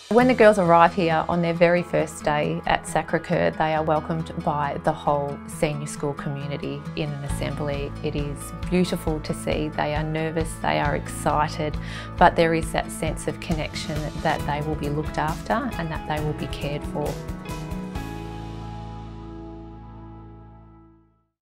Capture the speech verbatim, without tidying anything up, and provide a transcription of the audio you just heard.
When the girls arrive here on their very first day at Sacré Cœur, they are welcomed by the whole senior school community in an assembly. It is beautiful to see. They are nervous, they are excited, but there is that sense of connection that they will be looked after and that they will be cared for.